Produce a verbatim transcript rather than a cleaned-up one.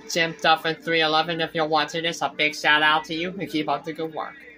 Jim Duffin three eleven, if you're watching this, a big shout out to you and keep up the good work.